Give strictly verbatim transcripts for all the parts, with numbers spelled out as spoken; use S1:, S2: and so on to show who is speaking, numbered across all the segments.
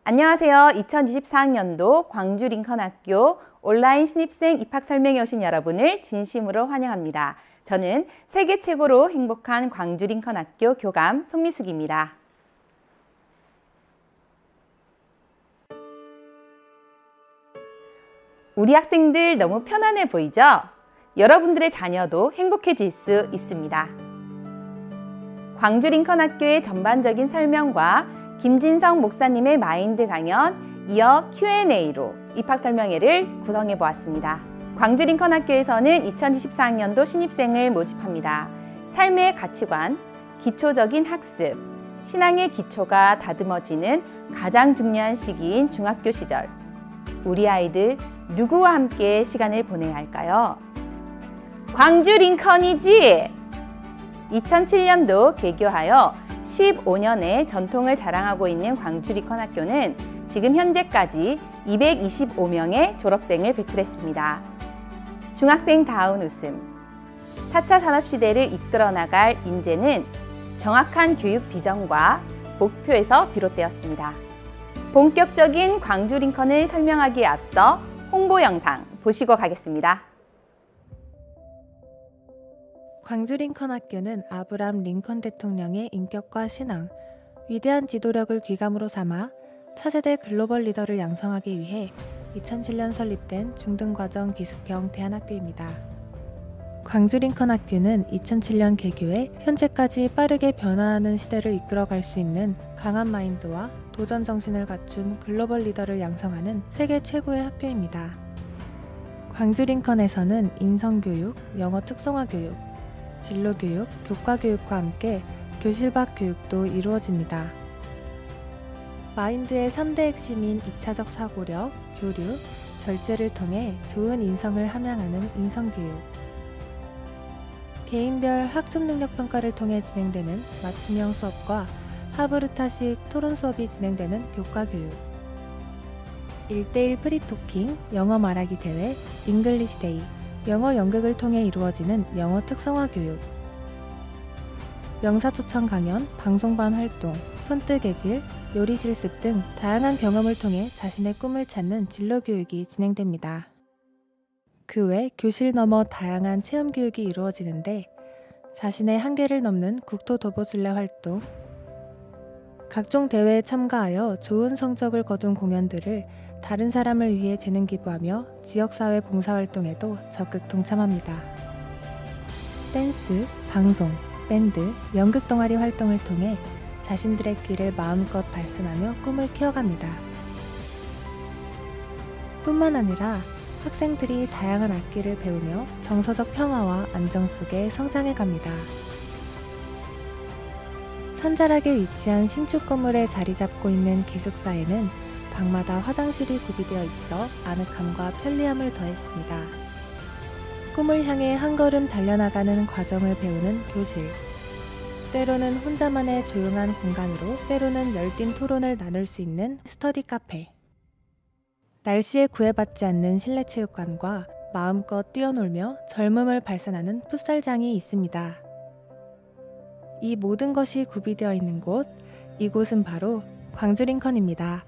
S1: 안녕하세요. 이천이십사 학년도 광주 링컨학교 온라인 신입생 입학 설명에 오신 여러분을 진심으로 환영합니다. 저는 세계 최고로 행복한 광주 링컨학교 교감 손미숙입니다. 우리 학생들 너무 편안해 보이죠? 여러분들의 자녀도 행복해질 수 있습니다. 광주 링컨학교의 전반적인 설명과 김진성 목사님의 마인드 강연, 이어 큐 앤 에이로 입학 설명회를 구성해 보았습니다. 광주 링컨학교에서는 이천이십사 학년도 신입생을 모집합니다. 삶의 가치관, 기초적인 학습, 신앙의 기초가 다듬어지는 가장 중요한 시기인 중학교 시절. 우리 아이들 누구와 함께 시간을 보내야 할까요? 광주 링컨이지! 이천칠 년도 개교하여 십오 년의 전통을 자랑하고 있는 광주 링컨학교는 지금 현재까지 이백이십오 명의 졸업생을 배출했습니다. 중학생다운 웃음, 사 차 산업시대를 이끌어 나갈 인재는 정확한 교육 비전과 목표에서 비롯되었습니다. 본격적인 광주 링컨을 설명하기에 앞서 홍보 영상 보시고 가겠습니다.
S2: 광주 링컨학교는 아브람 링컨 대통령의 인격과 신앙, 위대한 지도력을 귀감으로 삼아 차세대 글로벌 리더를 양성하기 위해 이천칠 년 설립된 중등과정 기숙형 대안학교입니다. 광주 링컨학교는 이천칠 년 개교해 현재까지 빠르게 변화하는 시대를 이끌어갈 수 있는 강한 마인드와 도전 정신을 갖춘 글로벌 리더를 양성하는 세계 최고의 학교입니다. 광주 링컨에서는 인성교육, 영어 특성화 교육, 진로교육, 교과교육과 함께 교실 밖 교육도 이루어집니다. 마인드의 삼 대 핵심인 이 차적 사고력, 교류, 절제를 통해 좋은 인성을 함양하는 인성교육, 개인별 학습능력평가를 통해 진행되는 맞춤형 수업과 하브르타식 토론 수업이 진행되는 교과교육, 일 대일 프리토킹, 영어 말하기 대회, 잉글리시 데이, 영어 연극을 통해 이루어지는 영어 특성화 교육, 명사초청 강연, 방송반 활동, 손뜨개질, 요리 실습 등 다양한 경험을 통해 자신의 꿈을 찾는 진로교육이 진행됩니다. 그 외 교실 너머 다양한 체험교육이 이루어지는데 자신의 한계를 넘는 국토도보술래 활동, 각종 대회에 참가하여 좋은 성적을 거둔 공연들을 다른 사람을 위해 재능 기부하며 지역사회 봉사활동에도 적극 동참합니다. 댄스, 방송, 밴드, 연극 동아리 활동을 통해 자신들의 길을 마음껏 발산하며 꿈을 키워갑니다. 뿐만 아니라 학생들이 다양한 악기를 배우며 정서적 평화와 안정 속에 성장해갑니다. 산자락에 위치한 신축 건물에 자리 잡고 있는 기숙사에는 방마다 화장실이 구비되어 있어 아늑함과 편리함을 더했습니다. 꿈을 향해 한 걸음 달려나가는 과정을 배우는 교실, 때로는 혼자만의 조용한 공간으로 때로는 열띤 토론을 나눌 수 있는 스터디 카페, 날씨에 구애받지 않는 실내 체육관과 마음껏 뛰어놀며 젊음을 발산하는 풋살장이 있습니다. 이 모든 것이 구비되어 있는 곳, 이곳은 바로 광주 링컨입니다.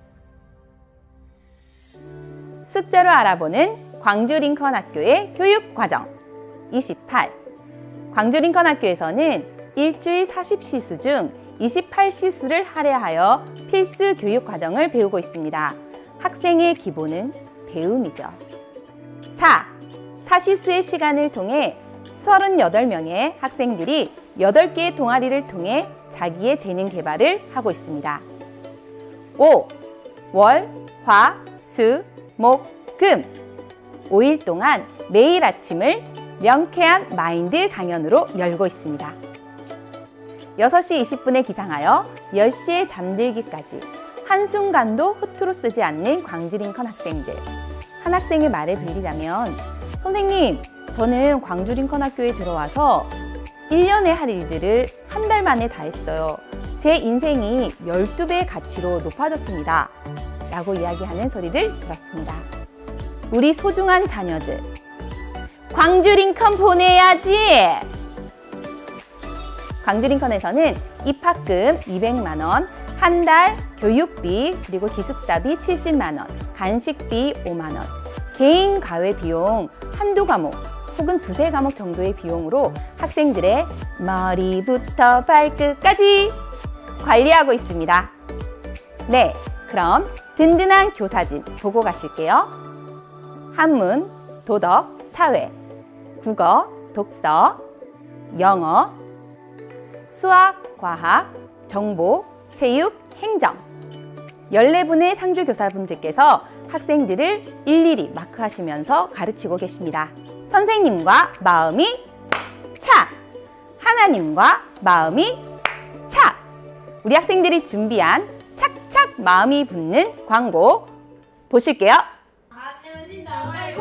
S1: 숫자로 알아보는 광주 링컨학교의 교육과정 이십팔. 광주 링컨학교에서는 일주일 사십 시수 중 이십팔 시수를 할애하여 필수 교육과정을 배우고 있습니다. 학생의 기본은 배움이죠. 사. 사시수의 시간을 통해 서른여덟 명의 학생들이 여덟 개의 동아리를 통해 자기의 재능 개발을 하고 있습니다. 오. 월, 화, 수, 목, 금 오 일 동안 매일 아침을 명쾌한 마인드 강연으로 열고 있습니다. 여섯 시 이십 분에 기상하여 열 시에 잠들기까지 한순간도 허투루 쓰지 않는 광주 링컨 학생들. 한 학생의 말을 빌리자면, 선생님, 저는 광주 링컨 학교에 들어와서 일 년에 할 일들을 한 달 만에 다 했어요. 제 인생이 열두 배의 가치로 높아졌습니다. 라고 이야기하는 소리를 들었습니다. 우리 소중한 자녀들, 광주 링컨 보내야지! 광주 링컨에서는 입학금 이백만 원, 한 달 교육비 그리고 기숙사비 칠십만 원, 간식비 오만 원, 개인 과외 비용 한두 과목 혹은 두세 과목 정도의 비용으로 학생들의 머리부터 발끝까지 관리하고 있습니다. 네, 그럼 든든한 교사진 보고 가실게요. 한문, 도덕, 사회, 국어, 독서, 영어, 수학, 과학, 정보, 체육, 행정. 열네 분의 상주교사분들께서 학생들을 일일이 마크하시면서 가르치고 계십니다. 선생님과 마음이 차! 하나님과 마음이 차! 우리 학생들이 준비한 착착 마음이 붙는 광고 보실게요.
S3: 안 내면 진다. 아이고.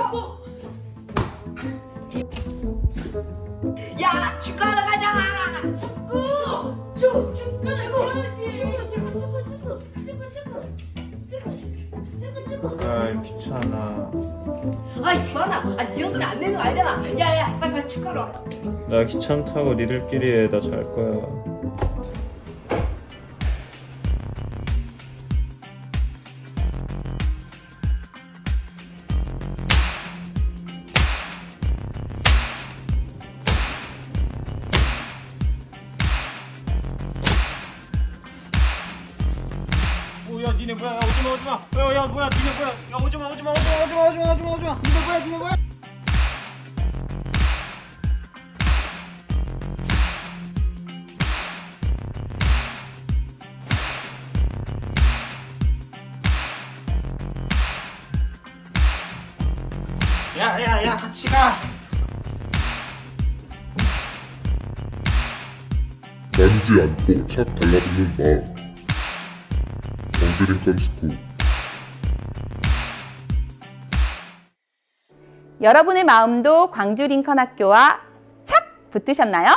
S3: 야, 축구하러 가자. 축구. 축구. 축구. 축구. 축구. 축구. 축구. 축구. 축구. 축구.
S4: 아이 귀찮아.
S3: 아이, 주하나. 아, 니었으면 안 되는 거 알잖아. 야, 야, 빨리 빨리 축구하러 와.
S4: 나 귀찮다고 니들끼리 해. 나 잘 거야.
S5: 야 니네 뭐야? 야, 오지마 오지마. 야, 야 뭐야? 니네 뭐야? 야 오지마 오지마 오지마 오지마 오지마 오지마 오지마. 니네 뭐야? 니네 뭐야? 야야야 같이 가.
S6: 만지 않고 착 달라붙는 마음. 광주링컨 스쿨.
S1: 여러분의 마음도 광주 링컨 학교와 착 붙으셨나요?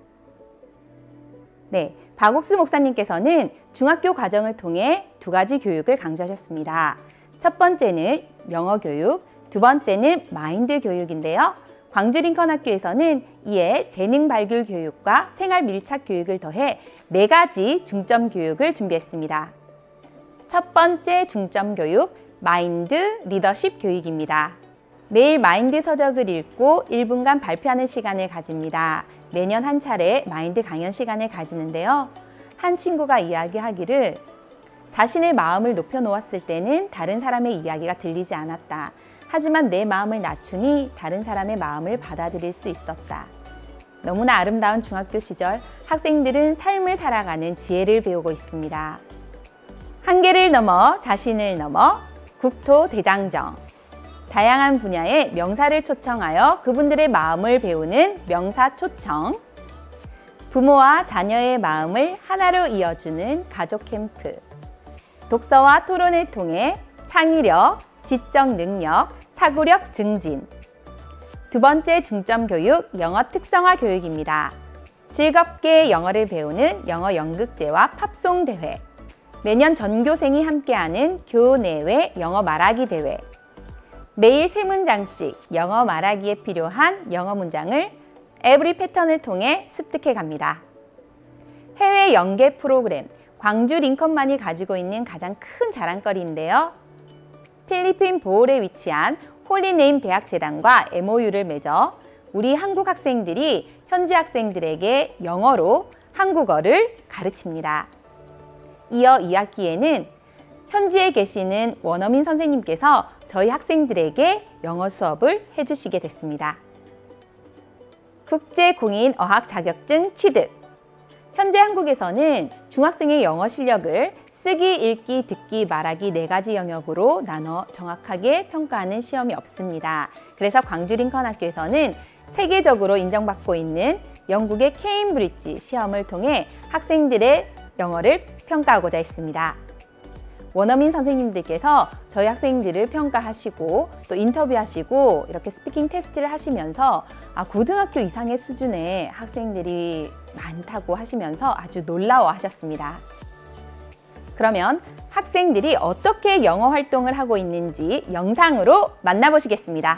S1: 네, 박옥수 목사님께서는 중학교 과정을 통해 두 가지 교육을 강조하셨습니다. 첫 번째는 영어 교육, 두 번째는 마인드 교육인데요. 광주 링컨 학교에서는 이에 재능 발굴 교육과 생활 밀착 교육을 더해 네 가지 중점 교육을 준비했습니다. 첫 번째 중점 교육, 마인드 리더십 교육입니다. 매일 마인드 서적을 읽고 일 분간 발표하는 시간을 가집니다. 매년 한 차례 마인드 강연 시간을 가지는데요. 한 친구가 이야기하기를 자신의 마음을 높여놓았을 때는 다른 사람의 이야기가 들리지 않았다. 하지만 내 마음을 낮추니 다른 사람의 마음을 받아들일 수 있었다. 너무나 아름다운 중학교 시절 학생들은 삶을 살아가는 지혜를 배우고 있습니다. 한계를 넘어 자신을 넘어 국토대장정. 다양한 분야의 명사를 초청하여 그분들의 마음을 배우는 명사초청. 부모와 자녀의 마음을 하나로 이어주는 가족 캠프. 독서와 토론을 통해 창의력, 지적 능력, 사고력 증진. 두 번째 중점 교육, 영어 특성화 교육입니다. 즐겁게 영어를 배우는 영어 연극제와 팝송 대회. 매년 전교생이 함께하는 교내외 영어 말하기 대회. 매일 세 문장씩 영어 말하기에 필요한 영어 문장을 에브리 패턴을 통해 습득해 갑니다. 해외 연계 프로그램, 광주 링컨만이 가지고 있는 가장 큰 자랑거리인데요. 필리핀 보홀에 위치한 홀리네임 대학재단과 엠오유를 맺어 우리 한국 학생들이 현지 학생들에게 영어로 한국어를 가르칩니다. 이어 이 학기에는 현지에 계시는 원어민 선생님께서 저희 학생들에게 영어 수업을 해주시게 됐습니다. 국제공인 어학 자격증 취득. 현재 한국에서는 중학생의 영어 실력을 쓰기, 읽기, 듣기, 말하기 네 가지 영역으로 나눠 정확하게 평가하는 시험이 없습니다. 그래서 광주 링컨 학교에서는 세계적으로 인정받고 있는 영국의 케임브리지 시험을 통해 학생들의 영어를 평가하고자 했습니다. 원어민 선생님들께서 저희 학생들을 평가하시고 또 인터뷰하시고 이렇게 스피킹 테스트를 하시면서 아, 고등학교 이상의 수준의 학생들이 많다고 하시면서 아주 놀라워하셨습니다. 그러면 학생들이 어떻게 영어 활동을 하고 있는지 영상으로 만나보시겠습니다.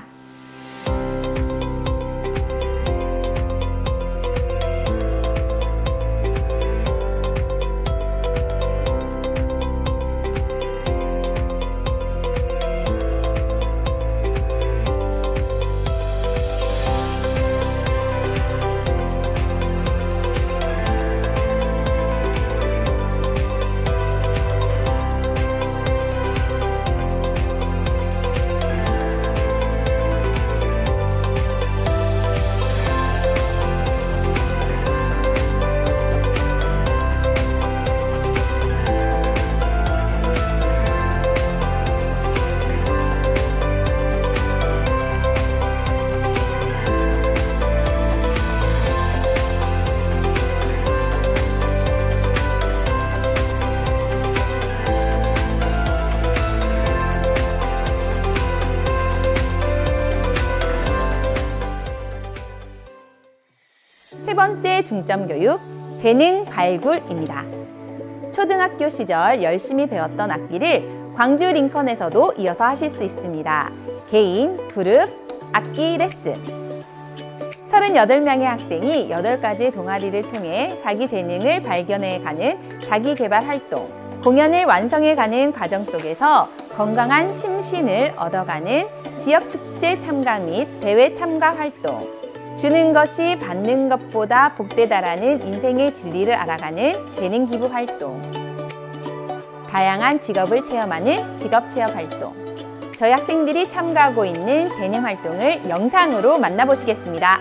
S1: 번째 중점 교육, 재능 발굴입니다. 초등학교 시절 열심히 배웠던 악기를 광주 링컨에서도 이어서 하실 수 있습니다. 개인, 그룹, 악기 레슨. 서른여덟 명의 학생이 여덟 가지 동아리를 통해 자기 재능을 발견해가는 자기개발 활동, 공연을 완성해가는 과정 속에서 건강한 심신을 얻어가는 지역축제 참가 및 대회 참가 활동, 주는 것이 받는 것보다 복되다라는 인생의 진리를 알아가는 재능 기부 활동, 다양한 직업을 체험하는 직업체험 활동, 저희 학생들이 참가하고 있는 재능 활동을 영상으로 만나보시겠습니다.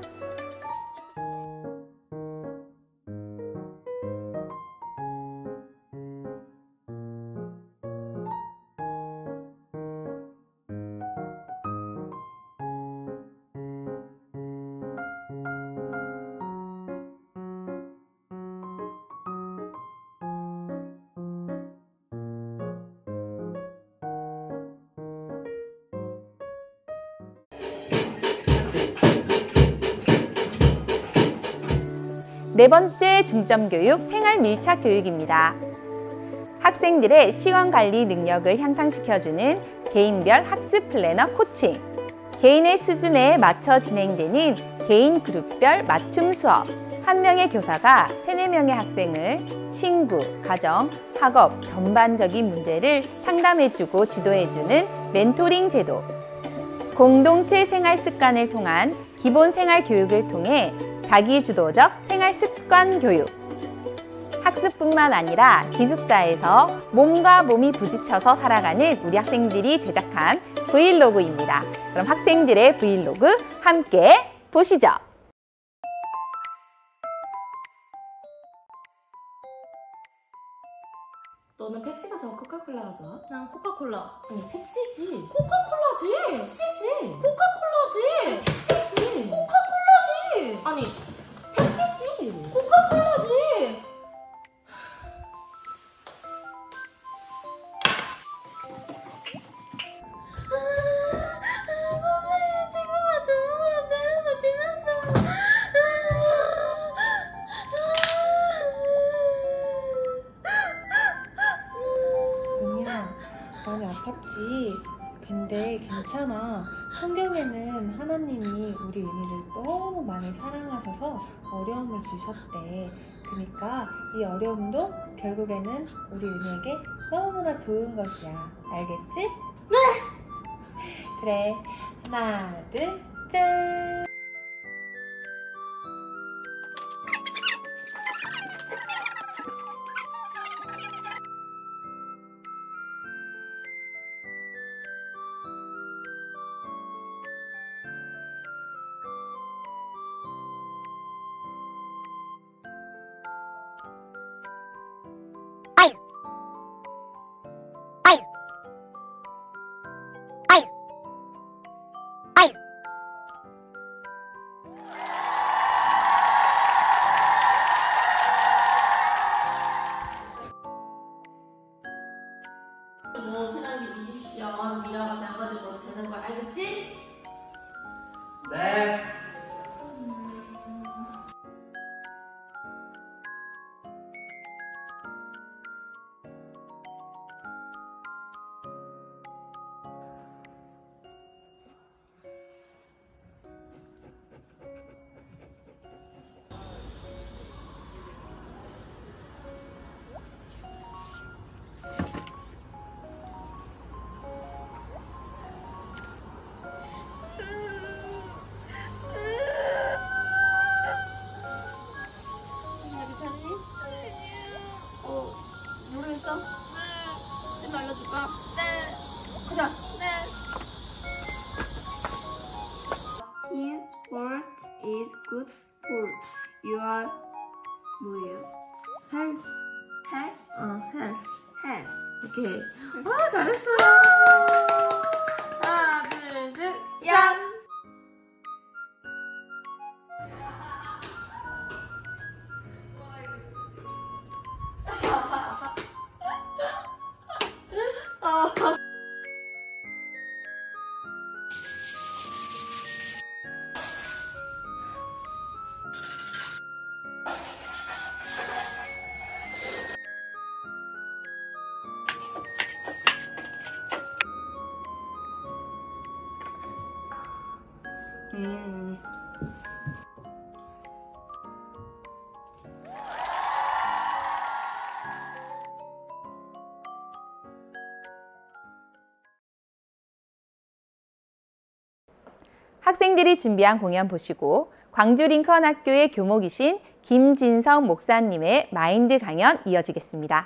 S1: 네 번째 중점 교육, 생활 밀착 교육입니다. 학생들의 시간관리 능력을 향상시켜주는 개인별 학습 플래너 코칭, 개인의 수준에 맞춰 진행되는 개인 그룹별 맞춤 수업, 한 명의 교사가 세네 명의 학생을 친구, 가정, 학업 전반적인 문제를 상담해주고 지도해주는 멘토링 제도, 공동체 생활 습관을 통한 기본 생활 교육을 통해 자기주도적 생활 습관 교육, 학습뿐만 아니라 기숙사에서 몸과 몸이 부딪혀서 살아가는 우리 학생들이 제작한 브이로그입니다. 그럼 학생들의 브이로그 함께 보시죠.
S7: 너는 펩시가 좋아? 코카콜라가 좋아?
S3: 난 코카콜라.
S7: 아니 펩시지.
S3: 코카콜라지.
S7: 펩시지.
S3: 코카콜라지.
S7: 펩시지.
S3: 코카콜라지.
S7: 아니 펩시지.
S3: 코카콜라지.
S2: 은희야, 많이 아팠지? 근데 괜찮아. 성경에는 하나님이 우리 은희를 너무 많이 사랑하셔서 어려움을 주셨대. 그러니까 이 어려움도 결국에는 우리 은희에게 너무나 좋은 것이야. 알겠지? 네! 그래, 하나, 둘, 짠!
S7: 뭐 편하게 믿으시면 미라가 나가지고 되는 거 알겠지?
S5: 네.
S3: 모르겠어? 네. 좀 알려줄까? 네. 가자. 네.
S8: His sport is good for your 뭐예요?
S3: health.
S8: Health?
S3: 어, health.
S8: Health.
S3: 오케이. 아, 잘했어요. 하나, 둘, 셋.
S8: 야!
S3: 음.
S1: 학생들이 준비한 공연 보시고 광주 링컨 학교의 교목이신 김진성 목사님의 마인드 강연 이어지겠습니다.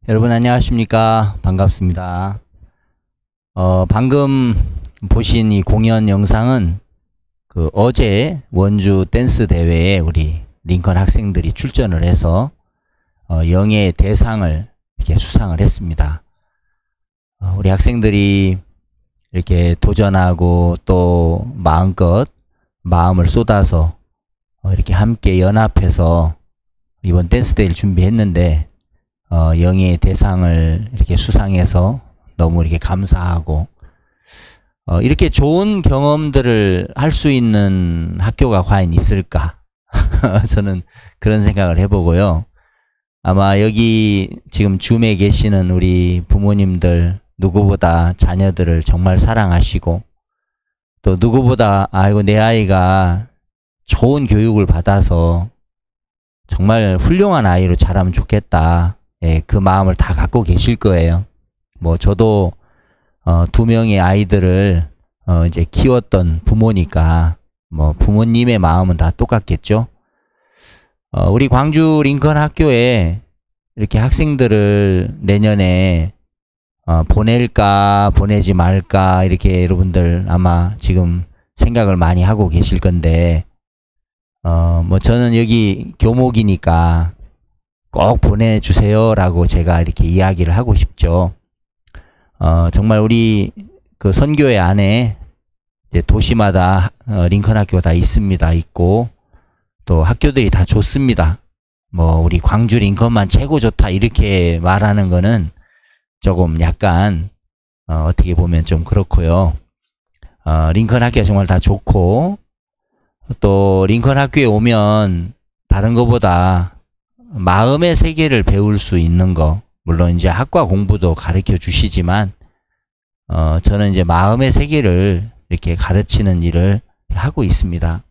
S9: 여러분 안녕하십니까. 반갑습니다. 어, 방금 보신 이 공연 영상은 그 어제 원주 댄스 대회에 우리 링컨 학생들이 출전을 해서 어, 영예의 대상을 이렇게 수상을 했습니다. 어, 우리 학생들이 이렇게 도전하고 또 마음껏 마음을 쏟아서 어, 이렇게 함께 연합해서 이번 댄스 대회를 준비했는데 어, 영예의 대상을 이렇게 수상해서 너무 이렇게 감사하고 어, 이렇게 좋은 경험들을 할 수 있는 학교가 과연 있을까? 저는 그런 생각을 해보고요. 아마 여기 지금 줌에 계시는 우리 부모님들 누구보다 자녀들을 정말 사랑하시고 또 누구보다 아이고 내 아이가 좋은 교육을 받아서 정말 훌륭한 아이로 자라면 좋겠다. 예, 그 마음을 다 갖고 계실 거예요. 뭐 저도 어, 두 명의 아이들을 어, 이제 키웠던 부모니까 뭐 부모님의 마음은 다 똑같겠죠. 어, 우리 광주 링컨 학교에 이렇게 학생들을 내년에 어, 보낼까 보내지 말까 이렇게 여러분들 아마 지금 생각을 많이 하고 계실 건데 어, 뭐 저는 여기 교목이니까 꼭 보내주세요 라고 제가 이렇게 이야기를 하고 싶죠. 어, 정말 우리 그 선교회 안에 이제 도시마다 어, 링컨 학교가 다 있습니다. 있고 또 학교들이 다 좋습니다. 뭐 우리 광주 링컨만 최고 좋다 이렇게 말하는 거는 조금 약간 어, 어떻게 보면 좀 그렇고요. 어, 링컨 학교가 정말 다 좋고 또 링컨 학교에 오면 다른 것보다 마음의 세계를 배울 수 있는 거, 물론 이제 학과 공부도 가르쳐 주시지만 어, 저는 이제 마음의 세계를 이렇게 가르치는 일을 하고 있습니다.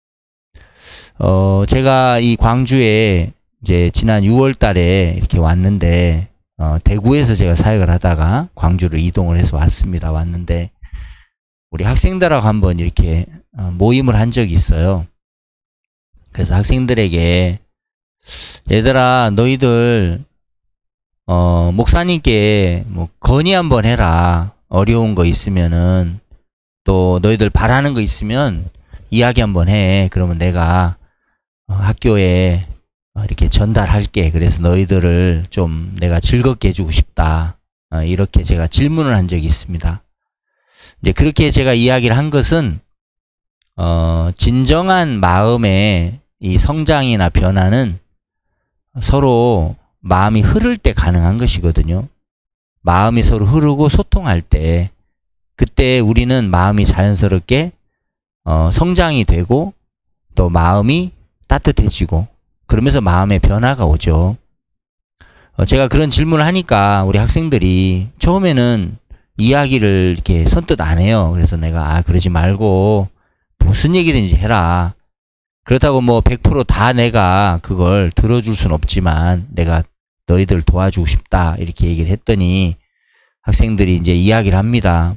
S9: 어, 제가 이 광주에 이제 지난 유월 달에 이렇게 왔는데 어, 대구에서 제가 사역을 하다가 광주로 이동을 해서 왔습니다. 왔는데 우리 학생들하고 한번 이렇게 어, 모임을 한 적이 있어요. 그래서 학생들에게 얘들아 너희들 어, 목사님께 뭐 건의 한번 해라. 어려운 거 있으면은 또 너희들 바라는 거 있으면 이야기 한번 해. 그러면 내가 어, 학교에 어, 이렇게 전달할게. 그래서 너희들을 좀 내가 즐겁게 해주고 싶다. 어, 이렇게 제가 질문을 한 적이 있습니다. 이제 그렇게 제가 이야기를 한 것은 어, 진정한 마음의 이 성장이나 변화는 서로 마음이 흐를 때 가능한 것이거든요. 마음이 서로 흐르고 소통할 때 그때 우리는 마음이 자연스럽게 어, 성장이 되고 또 마음이 따뜻해지고 그러면서 마음의 변화가 오죠. 어, 제가 그런 질문을 하니까 우리 학생들이 처음에는 이야기를 이렇게 선뜻 안 해요. 그래서 내가 아 그러지 말고 무슨 얘기든지 해라. 그렇다고 뭐 백 퍼센트 다 내가 그걸 들어줄 순 없지만 내가 너희들 도와주고 싶다 이렇게 얘기를 했더니 학생들이 이제 이야기를 합니다.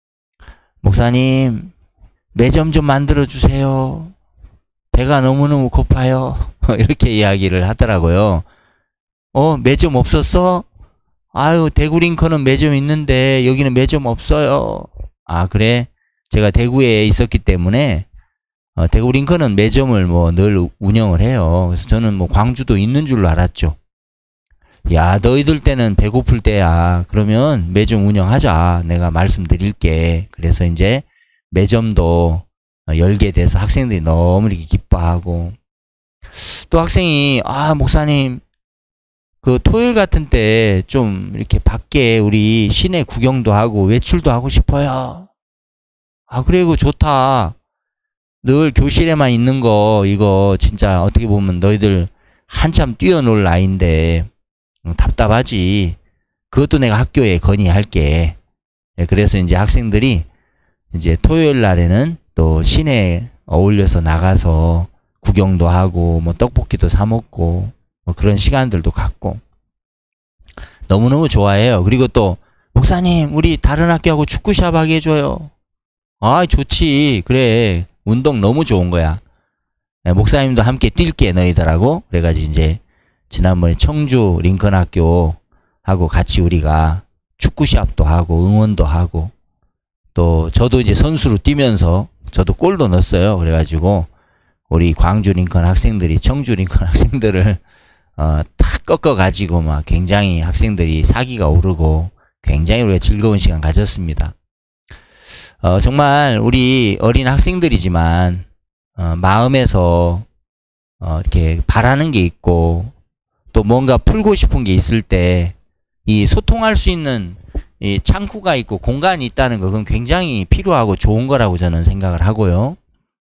S9: 목사님 매점 좀 만들어 주세요. 배가 너무너무 고파요. 이렇게 이야기를 하더라고요. 어 매점 없었어? 아유 대구 링컨은 매점 있는데 여기는 매점 없어요. 아 그래? 제가 대구에 있었기 때문에 어, 대구 링컨은 매점을 뭐 늘 운영을 해요. 그래서 저는 뭐 광주도 있는 줄로 알았죠. 야 너희들 때는 배고플 때야. 그러면 매점 운영하자. 내가 말씀드릴게. 그래서 이제 매점도 열게 돼서 학생들이 너무 이렇게 기뻐하고 또 학생이 아 목사님 그 토요일 같은 때 좀 이렇게 밖에 우리 시내 구경도 하고 외출도 하고 싶어요. 아 그리고 좋다. 늘 교실에만 있는 거 이거 진짜 어떻게 보면 너희들 한참 뛰어놀 나이인데 답답하지. 그것도 내가 학교에 건의할게. 그래서 이제 학생들이 이제 토요일 날에는 또 시내에 어울려서 나가서 구경도 하고 뭐 떡볶이도 사 먹고 뭐 그런 시간들도 갖고 너무너무 좋아해요. 그리고 또 목사님 우리 다른 학교하고 축구샵 하게 해줘요. 아 좋지. 그래 운동 너무 좋은 거야. 목사님도 함께 뛸게 너희들하고. 그래가지고 이제 지난번에 청주 링컨 학교 하고 같이 우리가 축구 시합도 하고 응원도 하고 또 저도 이제 선수로 뛰면서 저도 골도 넣었어요. 그래가지고 우리 광주 링컨 학생들이 청주 링컨 학생들을 어, 탁 꺾어가지고 막 굉장히 학생들이 사기가 오르고 굉장히 우리가 즐거운 시간 가졌습니다. 어, 정말 우리 어린 학생들이지만 어, 마음에서 어, 이렇게 바라는 게 있고 또 뭔가 풀고 싶은 게 있을 때 이 소통할 수 있는 이 창구가 있고 공간이 있다는 거 그건 굉장히 필요하고 좋은 거라고 저는 생각을 하고요.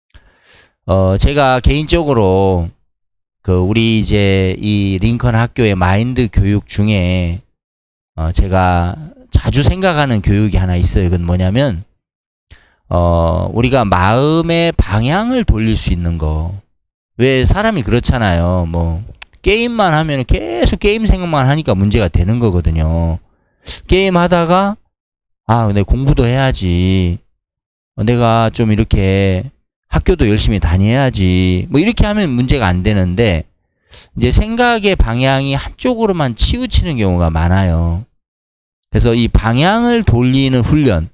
S9: 어, 제가 개인적으로 그 우리 이제 이 링컨 학교의 마인드 교육 중에 어, 제가 자주 생각하는 교육이 하나 있어요. 그건 뭐냐면 어, 우리가 마음의 방향을 돌릴 수 있는 거. 왜 사람이 그렇잖아요. 뭐 게임만 하면 계속 게임 생각만 하니까 문제가 되는 거거든요. 게임 하다가 아, 내 공부도 해야지. 내가 좀 이렇게 학교도 열심히 다녀야지. 뭐 이렇게 하면 문제가 안 되는데 이제 생각의 방향이 한쪽으로만 치우치는 경우가 많아요. 그래서 이 방향을 돌리는 훈련,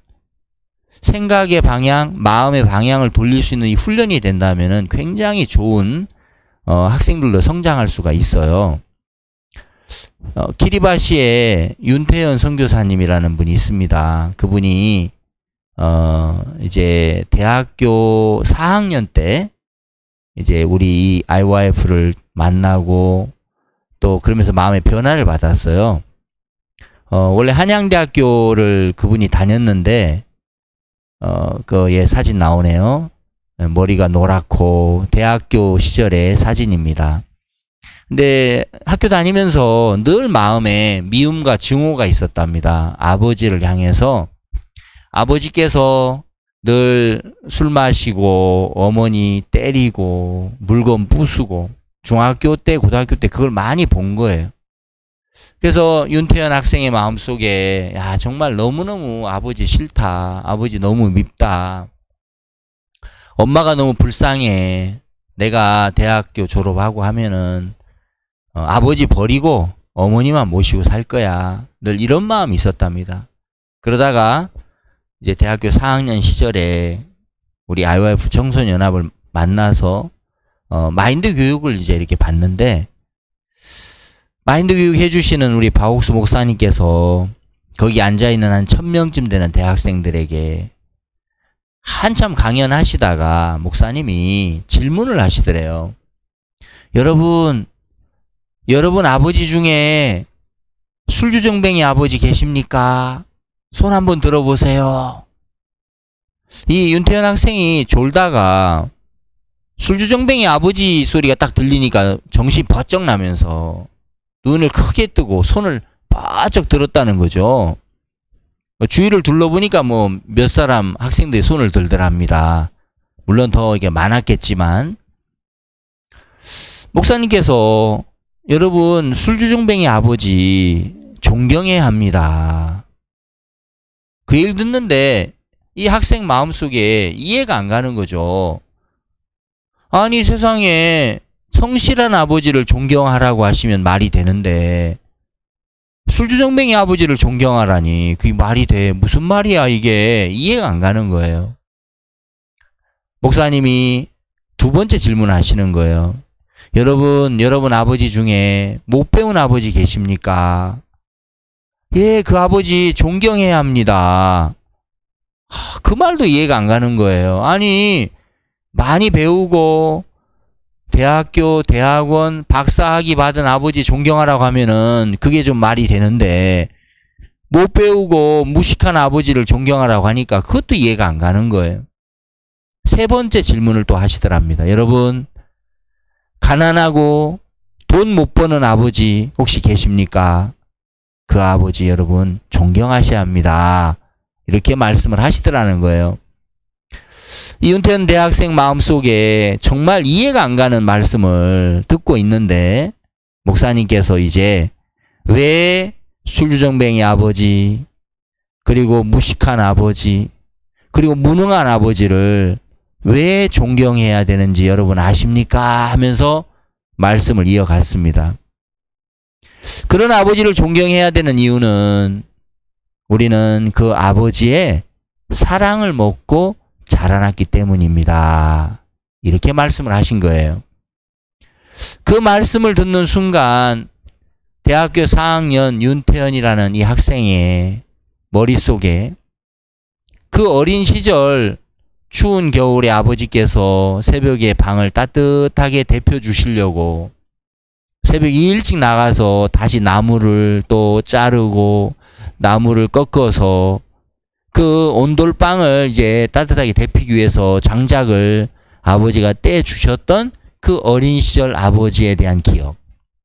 S9: 생각의 방향, 마음의 방향을 돌릴 수 있는 이 훈련이 된다면은 굉장히 좋은 어, 학생들도 성장할 수가 있어요. 어, 키리바시에 윤태현 선교사님이라는 분이 있습니다. 그분이 어, 이제 대학교 사 학년 때 이제 우리 이 아이와이에프를 만나고 또 그러면서 마음의 변화를 받았어요. 어, 원래 한양대학교를 그분이 다녔는데 어, 그, 예, 사진 나오네요. 머리가 노랗고, 대학교 시절의 사진입니다. 근데 학교 다니면서 늘 마음에 미움과 증오가 있었답니다. 아버지를 향해서. 아버지께서 늘 술 마시고, 어머니 때리고, 물건 부수고, 중학교 때, 고등학교 때 그걸 많이 본 거예요. 그래서 윤태현 학생의 마음속에 야 정말 너무너무 아버지 싫다. 아버지 너무 밉다. 엄마가 너무 불쌍해. 내가 대학교 졸업하고 하면은 어, 아버지 버리고 어머니만 모시고 살 거야. 늘 이런 마음이 있었답니다. 그러다가 이제 대학교 사 학년 시절에 우리 아이와이에프 청소년연합을 만나서 어, 마인드 교육을 이제 이렇게 받는데 마인드 교육 해주시는 우리 박옥수 목사님께서 거기 앉아있는 한 천 명쯤 되는 대학생들에게 한참 강연하시다가 목사님이 질문을 하시더래요. 여러분, 여러분 아버지 중에 술주정뱅이 아버지 계십니까? 손 한번 들어보세요. 이 윤태현 학생이 졸다가 술주정뱅이 아버지 소리가 딱 들리니까 정신이 번쩍 나면서 눈을 크게 뜨고 손을 바짝 들었다는 거죠. 주위를 둘러보니까 뭐 몇 사람 학생들이 손을 들더랍니다. 물론 더 이게 많았겠지만 목사님께서 여러분 술주정뱅이 아버지 존경해야 합니다. 그 얘기를 듣는데 이 학생 마음속에 이해가 안 가는 거죠. 아니 세상에 성실한 아버지를 존경하라고 하시면 말이 되는데 술주정뱅이 아버지를 존경하라니 그게 말이 돼. 무슨 말이야 이게. 이해가 안 가는 거예요. 목사님이 두 번째 질문하시는 거예요. 여러분, 여러분 아버지 중에 못 배운 아버지 계십니까? 예, 그 아버지 존경해야 합니다. 하, 그 말도 이해가 안 가는 거예요. 아니 많이 배우고 대학교, 대학원, 박사학위 받은 아버지 존경하라고 하면은 그게 좀 말이 되는데 못 배우고 무식한 아버지를 존경하라고 하니까 그것도 이해가 안 가는 거예요. 세 번째 질문을 또 하시더랍니다. 여러분, 가난하고 돈 못 버는 아버지 혹시 계십니까? 그 아버지 여러분 존경하셔야 합니다. 이렇게 말씀을 하시더라는 거예요. 이 윤태현 대학생 마음속에 정말 이해가 안 가는 말씀을 듣고 있는데 목사님께서 이제 왜 술주정뱅이 아버지 그리고 무식한 아버지 그리고 무능한 아버지를 왜 존경해야 되는지 여러분 아십니까? 하면서 말씀을 이어갔습니다. 그 그런 아버지를 존경해야 되는 이유는 우리는 그 아버지의 사랑을 먹고 자라났기 때문입니다. 이렇게 말씀을 하신 거예요. 그 말씀을 듣는 순간 대학교 사 학년 윤태현이라는 이 학생의 머릿속에 그 어린 시절 추운 겨울에 아버지께서 새벽에 방을 따뜻하게 데펴 주시려고 새벽에 일찍 나가서 다시 나무를 또 자르고 나무를 꺾어서 그 온돌방을 이제 따뜻하게 데피기 위해서 장작을 아버지가 떼 주셨던 그 어린 시절 아버지에 대한 기억.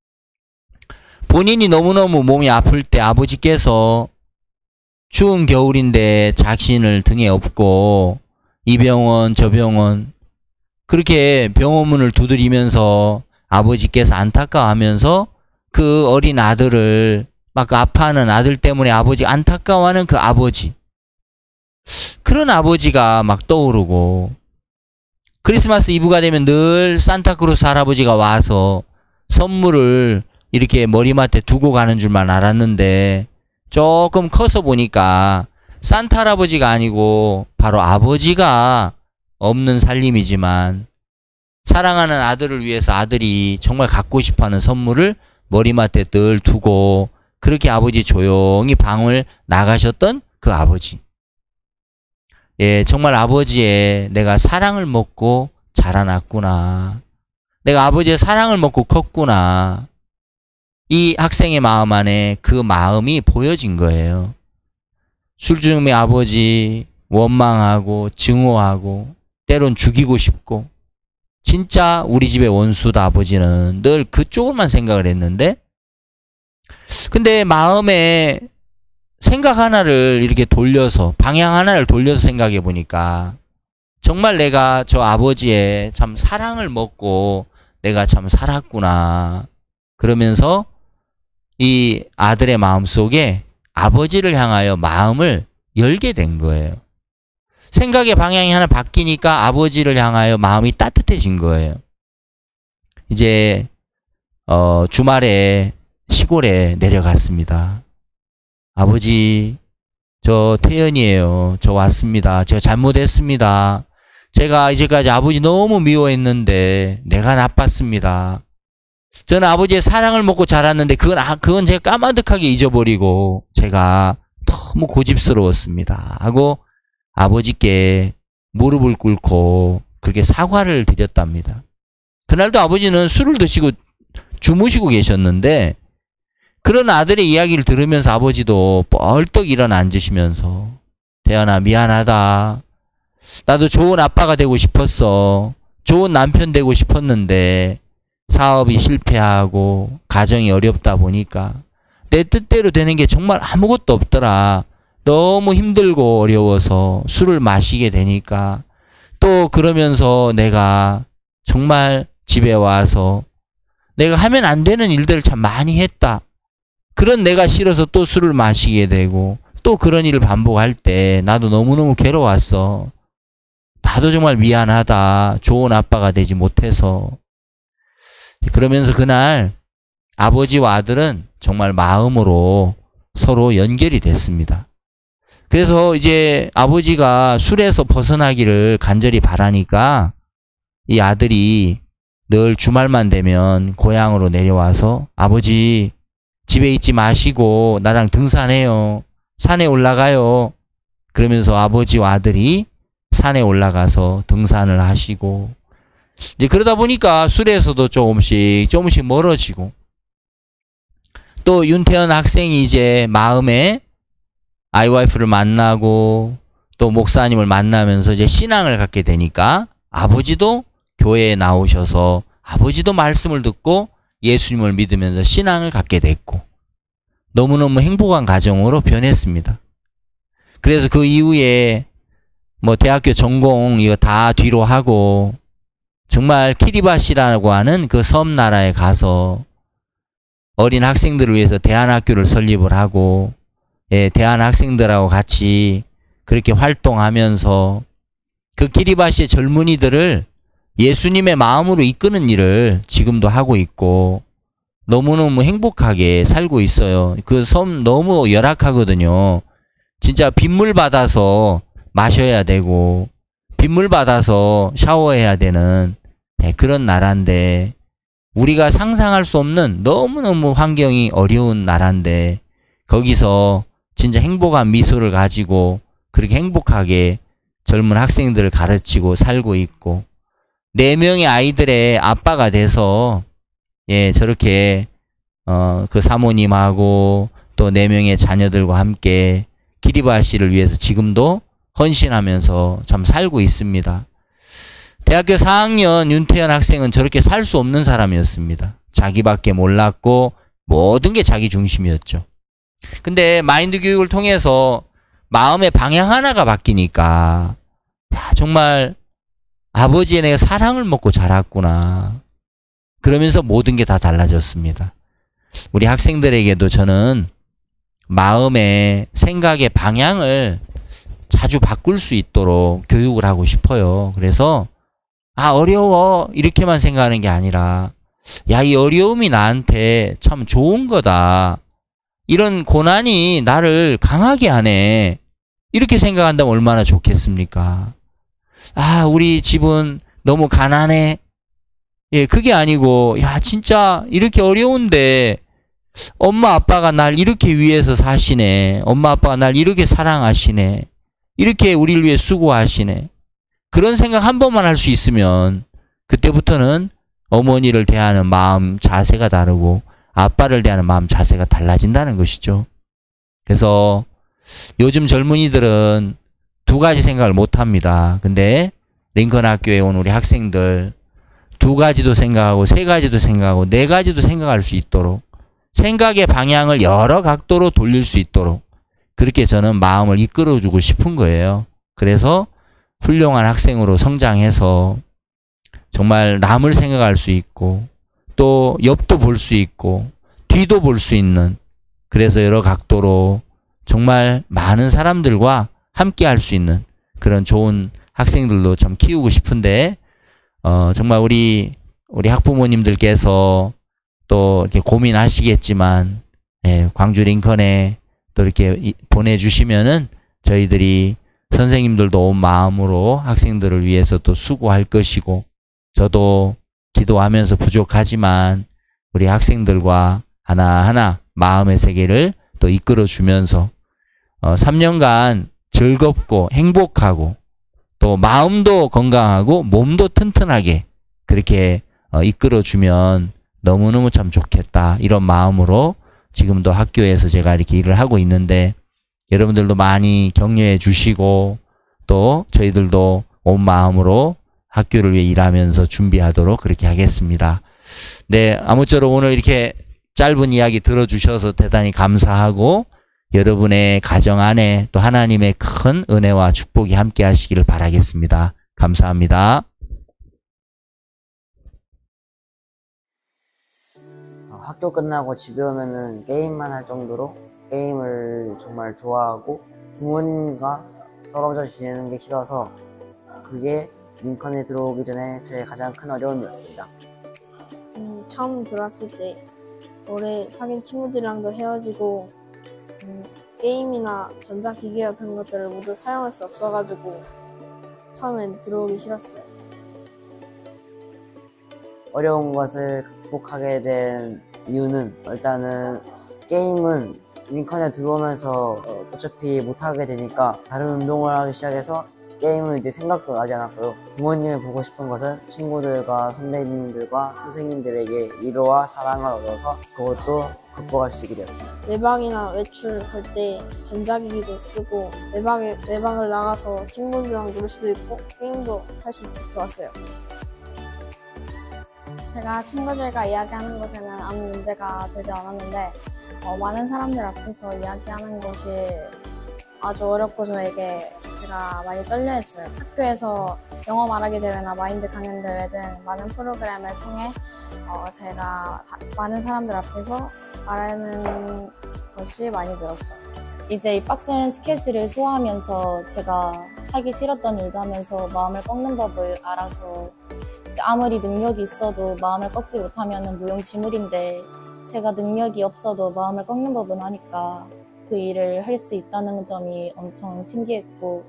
S9: 본인이 너무너무 몸이 아플 때 아버지께서 추운 겨울인데 자신을 등에 업고 이 병원 저 병원 그렇게 병원문을 두드리면서 아버지께서 안타까워하면서 그 어린 아들을 막 아파하는 아들 때문에 아버지 안타까워하는 그 아버지, 그런 아버지가 막 떠오르고 크리스마스 이브가 되면 늘 산타크로스 할아버지가 와서 선물을 이렇게 머리맡에 두고 가는 줄만 알았는데 조금 커서 보니까 산타 할아버지가 아니고 바로 아버지가 없는 살림이지만 사랑하는 아들을 위해서 아들이 정말 갖고 싶어하는 선물을 머리맡에 늘 두고 그렇게 아버지 조용히 방을 나가셨던 그 아버지. 예, 정말 아버지의 내가 사랑을 먹고 자라났구나. 내가 아버지의 사랑을 먹고 컸구나. 이 학생의 마음 안에 그 마음이 보여진 거예요. 술주정의 아버지 원망하고 증오하고 때론 죽이고 싶고 진짜 우리 집의 원수다 아버지는 늘 그쪽으로만 생각을 했는데 근데 마음에 생각 하나를 이렇게 돌려서 방향 하나를 돌려서 생각해 보니까 정말 내가 저 아버지의 참 사랑을 먹고 내가 참 살았구나. 그러면서 이 아들의 마음속에 아버지를 향하여 마음을 열게 된 거예요. 생각의 방향이 하나 바뀌니까 아버지를 향하여 마음이 따뜻해진 거예요. 이제 어, 주말에 시골에 내려갔습니다. 아버지, 저 태연이에요. 저 왔습니다. 제가 잘못했습니다. 제가 이제까지 아버지 너무 미워했는데 내가 나빴습니다. 저는 아버지의 사랑을 먹고 자랐는데 그건, 아, 그건 제가 까마득하게 잊어버리고 제가 너무 고집스러웠습니다. 하고 아버지께 무릎을 꿇고 그렇게 사과를 드렸답니다. 그날도 아버지는 술을 드시고 주무시고 계셨는데 그런 아들의 이야기를 들으면서 아버지도 뻘떡 일어나 앉으시면서 태연아 미안하다. 나도 좋은 아빠가 되고 싶었어. 좋은 남편 되고 싶었는데 사업이 실패하고 가정이 어렵다 보니까 내 뜻대로 되는 게 정말 아무것도 없더라. 너무 힘들고 어려워서 술을 마시게 되니까 또 그러면서 내가 정말 집에 와서 내가 하면 안 되는 일들을 참 많이 했다. 그런 내가 싫어서 또 술을 마시게 되고 또 그런 일을 반복할 때 나도 너무너무 괴로웠어. 나도 정말 미안하다. 좋은 아빠가 되지 못해서. 그러면서 그날 아버지와 아들은 정말 마음으로 서로 연결이 됐습니다. 그래서 이제 아버지가 술에서 벗어나기를 간절히 바라니까 이 아들이 늘 주말만 되면 고향으로 내려와서 아버지 집에 있지 마시고 나랑 등산해요. 산에 올라가요. 그러면서 아버지와 아들이 산에 올라가서 등산을 하시고 이제 그러다 보니까 술에서도 조금씩 조금씩 멀어지고 또 윤태현 학생이 이제 마음에 아이와이프를 만나고 또 목사님을 만나면서 이제 신앙을 갖게 되니까 아버지도 교회에 나오셔서 아버지도 말씀을 듣고 예수님을 믿으면서 신앙을 갖게 됐고 너무너무 행복한 가정으로 변했습니다. 그래서 그 이후에 뭐 대학교 전공 이거 다 뒤로 하고 정말 키리바시라고 하는 그 섬나라에 가서 어린 학생들을 위해서 대안학교를 설립을 하고 예, 대안학생들하고 같이 그렇게 활동하면서 그 키리바시의 젊은이들을 예수님의 마음으로 이끄는 일을 지금도 하고 있고 너무너무 행복하게 살고 있어요. 그 섬 너무 열악하거든요. 진짜 빗물 받아서 마셔야 되고 빗물 받아서 샤워해야 되는 네, 그런 나라인데 우리가 상상할 수 없는 너무너무 환경이 어려운 나라인데 거기서 진짜 행복한 미소를 가지고 그렇게 행복하게 젊은 학생들을 가르치고 살고 있고 네 명의 아이들의 아빠가 돼서 예 저렇게 어 그 사모님하고 또 네 명의 자녀들과 함께 기리바시를 위해서 지금도 헌신하면서 참 살고 있습니다. 대학교 사 학년 윤태현 학생은 저렇게 살 수 없는 사람이었습니다. 자기밖에 몰랐고 모든 게 자기 중심이었죠. 근데 마인드 교육을 통해서 마음의 방향 하나가 바뀌니까 야, 정말 아버지의 내가 사랑을 먹고 자랐구나. 그러면서 모든 게 다 달라졌습니다. 우리 학생들에게도 저는 마음의 생각의 방향을 자주 바꿀 수 있도록 교육을 하고 싶어요. 그래서 아 어려워 이렇게만 생각하는 게 아니라 야 이 어려움이 나한테 참 좋은 거다. 이런 고난이 나를 강하게 하네. 이렇게 생각한다면 얼마나 좋겠습니까? 아 우리 집은 너무 가난해. 예 그게 아니고 야 진짜 이렇게 어려운데 엄마 아빠가 날 이렇게 위해서 사시네. 엄마 아빠가 날 이렇게 사랑하시네. 이렇게 우리를 위해 수고하시네. 그런 생각 한 번만 할 수 있으면 그때부터는 어머니를 대하는 마음 자세가 다르고 아빠를 대하는 마음 자세가 달라진다는 것이죠. 그래서 요즘 젊은이들은 두 가지 생각을 못합니다. 근데 링컨 학교에 온 우리 학생들 두 가지도 생각하고 세 가지도 생각하고 네 가지도 생각할 수 있도록 생각의 방향을 여러 각도로 돌릴 수 있도록 그렇게 저는 마음을 이끌어주고 싶은 거예요. 그래서 훌륭한 학생으로 성장해서 정말 남을 생각할 수 있고 또 옆도 볼 수 있고 뒤도 볼 수 있는 그래서 여러 각도로 정말 많은 사람들과 함께 할 수 있는 그런 좋은 학생들로 참 키우고 싶은데 어 정말 우리 우리 학부모님들께서 또 이렇게 고민하시겠지만 예, 광주 링컨에 또 이렇게 보내주시면은 저희들이 선생님들도 온 마음으로 학생들을 위해서 또 수고할 것이고 저도 기도하면서 부족하지만 우리 학생들과 하나하나 마음의 세계를 또 이끌어주면서 어, 삼 년간 즐겁고 행복하고 또 마음도 건강하고 몸도 튼튼하게 그렇게 어, 이끌어주면 너무너무 참 좋겠다. 이런 마음으로 지금도 학교에서 제가 이렇게 일을 하고 있는데 여러분들도 많이 격려해 주시고 또 저희들도 온 마음으로 학교를 위해 일하면서 준비하도록 그렇게 하겠습니다. 네, 아무쪼록 오늘 이렇게 짧은 이야기 들어주셔서 대단히 감사하고 여러분의 가정 안에 또 하나님의 큰 은혜와 축복이 함께 하시기를 바라겠습니다. 감사합니다.
S10: 학교 끝나고 집에 오면은 게임만 할 정도로 게임을 정말 좋아하고 부모님과 떨어져 지내는 게 싫어서 그게 링컨에 들어오기 전에 저의 가장 큰 어려움이었습니다.
S11: 음, 처음 들어왔을 때 오래 사귄 친구들이랑도 헤어지고 음, 게임이나 전자기기 같은 것들을 모두 사용할 수 없어가지고 처음엔 들어오기 싫었어요.
S10: 어려운 것을 극복하게 된 이유는 일단은 게임은 링컨에 들어오면서 어차피 못하게 되니까 다른 운동을 하기 시작해서 게임은 이제 생각도 나지 않았고요. 부모님이 보고 싶은 것은 친구들과 선배님들과 선생님들에게 위로와 사랑을 얻어서 그것도 극복할 수 있게 되었습니다.
S11: 외박이나 외출할 때 전자기기도 쓰고 외박에, 외박을 나가서 친구들이랑 놀 수도 있고 게임도 할 수 있어서 좋았어요.
S12: 제가 친구들과 이야기하는 것에는 아무 문제가 되지 않았는데 어, 많은 사람들 앞에서 이야기하는 것이 아주 어렵고 저에게 제가 많이 떨려했어요. 학교에서 영어 말하기 대회나 마인드 강연 대회 등 많은 프로그램을 통해 어, 제가 다, 많은 사람들 앞에서 말하는 것이 많이 늘었어요.
S13: 이제 이 빡센 스케줄을 소화하면서 제가 하기 싫었던 일도 하면서 마음을 꺾는 법을 알아서 이제 아무리 능력이 있어도 마음을 꺾지 못하면 무용지물인데 제가 능력이 없어도 마음을 꺾는 법은 아니까 그 일을 할 수 있다는 점이 엄청 신기했고,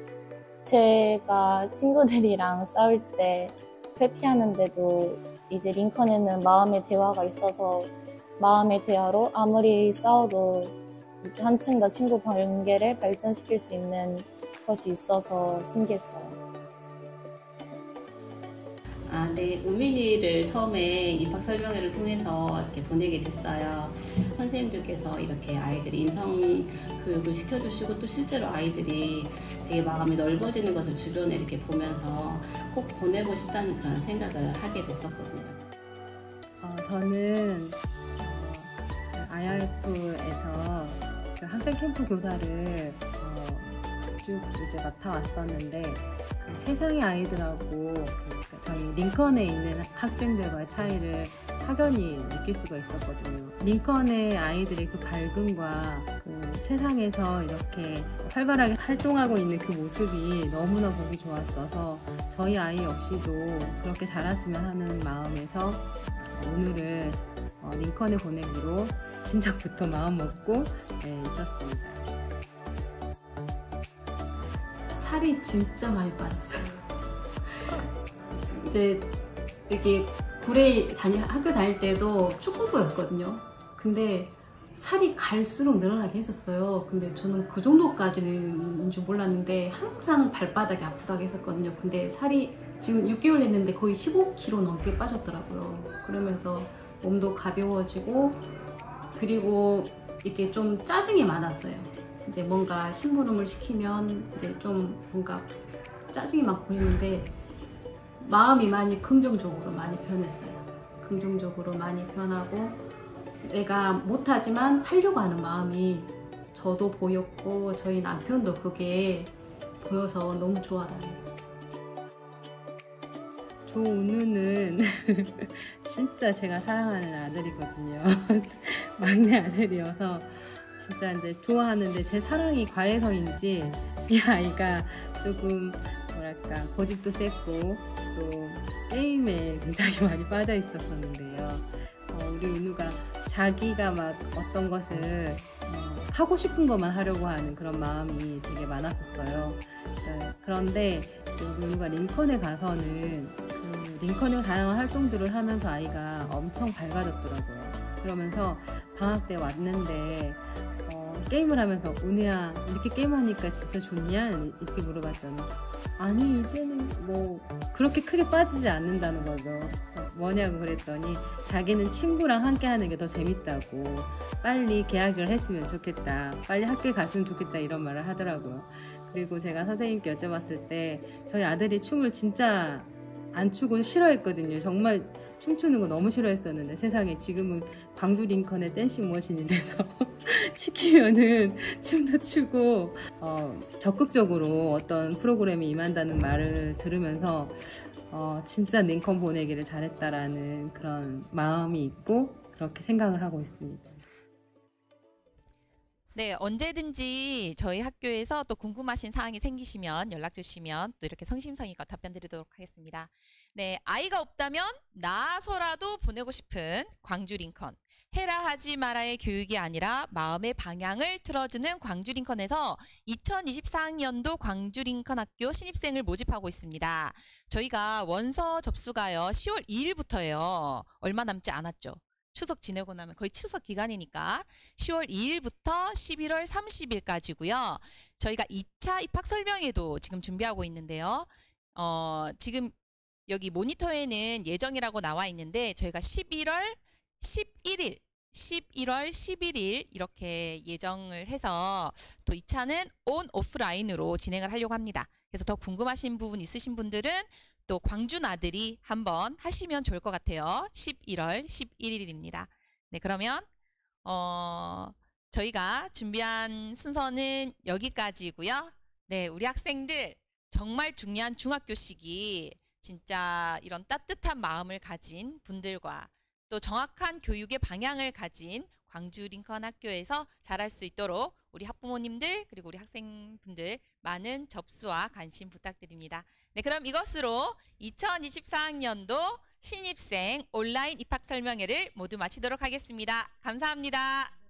S13: 제가 친구들이랑 싸울 때 회피하는데도 이제 링컨에는 마음의 대화가 있어서 마음의 대화로 아무리 싸워도 이제 한층 더 친구 관계를 발전시킬 수 있는 것이 있어서 신기했어요.
S14: 아, 네. 우민이를 처음에 입학 설명회를 통해서 이렇게 보내게 됐어요. 선생님들께서 이렇게 아이들이 인성 교육을 시켜주시고 또 실제로 아이들이 되게 마음이 넓어지는 것을 주변에 이렇게 보면서 꼭 보내고 싶다는 그런 생각을 하게 됐었거든요.
S15: 어, 저는 어, 아이아이에프에서 그 학생 캠프 교사를 어, 쭉 이제 맡아왔었는데 그 세상의 아이들하고 그 저희 링컨에 있는 학생들과의 차이를 확연히 느낄 수가 있었거든요. 링컨의 아이들의 그 밝음과 그 세상에서 이렇게 활발하게 활동하고 있는 그 모습이 너무나 보기 좋았어서 저희 아이 역시도 그렇게 자랐으면 하는 마음에서 오늘은 어, 링컨에 보내기로 진작부터 마음 먹고 네, 있었습니다.
S7: 살이 진짜 많이 빠졌어요. 이제 이렇게 구례 다니, 학교 다닐 때도 축구부였거든요. 근데 살이 갈수록 늘어나게 했었어요. 근데 저는 그 정도까지는 줄 몰랐는데 항상 발바닥이 아프다고 했었거든요. 근데 살이 지금 육 개월 됐는데 거의 십오 킬로그램 넘게 빠졌더라고요. 그러면서 몸도 가벼워지고, 그리고 이렇게 좀 짜증이 많았어요. 이제 뭔가 심부름을 시키면 이제 좀 뭔가 짜증이 막 보이는데 마음이 많이 긍정적으로 많이 변했어요. 긍정적으로 많이 변하고 내가 못하지만 하려고 하는 마음이 저도 보였고 저희 남편도 그게 보여서 너무 좋아요.
S15: 조은우는 진짜 제가 사랑하는 아들이거든요. 막내 아들이어서 진짜 이제 좋아하는데 제 사랑이 과해서인지 이 아이가 조금 뭐랄까 고집도 셌고 또 게임에 굉장히 많이 빠져 있었었는데요. 어, 우리 은우가 자기가 막 어떤 것을 어, 하고 싶은 것만 하려고 하는 그런 마음이 되게 많았었어요. 어, 그런데 우리 은우가 링컨에 가서는 그 링컨의 다양한 활동들을 하면서 아이가 엄청 밝아졌더라고요. 그러면서 방학 때 왔는데 어, 게임을 하면서 은우야 이렇게 게임하니까 진짜 좋냐? 이렇게 물어봤더니 아니 이제는 뭐 그렇게 크게 빠지지 않는다는 거죠. 뭐냐고 그랬더니 자기는 친구랑 함께 하는 게 더 재밌다고, 빨리 계약을 했으면 좋겠다, 빨리 학교에 갔으면 좋겠다 이런 말을 하더라고요. 그리고 제가 선생님께 여쭤봤을 때 저희 아들이 춤을 진짜 안 추고 싫어했거든요. 정말 춤추는 거 너무 싫어했었는데 세상에 지금은 광주 링컨의 댄싱 머신이 돼서 시키면은 춤도 추고 어, 적극적으로 어떤 프로그램에 임한다는 말을 들으면서 어, 진짜 링컨 보내기를 잘했다라는 그런 마음이 있고 그렇게 생각을 하고 있습니다.
S1: 네, 언제든지 저희 학교에서 또 궁금하신 사항이 생기시면 연락 주시면 또 이렇게 성심성의껏 답변 드리도록 하겠습니다. 네, 아이가 없다면 나서라도 보내고 싶은 광주 링컨. 해라 하지 마라의 교육이 아니라 마음의 방향을 틀어주는 광주 링컨에서 이천이십사 학년도 광주 링컨 학교 신입생을 모집하고 있습니다. 저희가 원서 접수가요 시월 이일부터예요. 얼마 남지 않았죠. 추석 지내고 나면 거의 추석 기간이니까 시월 이일부터 십일월 삼십일까지고요. 저희가 이 차 입학 설명회도 지금 준비하고 있는데요. 어, 지금 여기 모니터에는 예정이라고 나와 있는데 저희가 십일월 십일일, 십일월 십일일 이렇게 예정을 해서 또 이 차는 온 오프라인으로 진행을 하려고 합니다. 그래서 더 궁금하신 부분 있으신 분들은 또 광주 나들이 한번 하시면 좋을 것 같아요. 십일월 십일일입니다. 네, 그러면 어, 저희가 준비한 순서는 여기까지고요. 네, 우리 학생들 정말 중요한 중학교 시기 진짜 이런 따뜻한 마음을 가진 분들과 또 정확한 교육의 방향을 가진 광주 링컨 학교에서 잘할 수 있도록 우리 학부모님들 그리고 우리 학생분들 많은 접수와 관심 부탁드립니다. 네, 그럼 이것으로 이천이십사 학년도 신입생 온라인 입학 설명회를 모두 마치도록 하겠습니다. 감사합니다.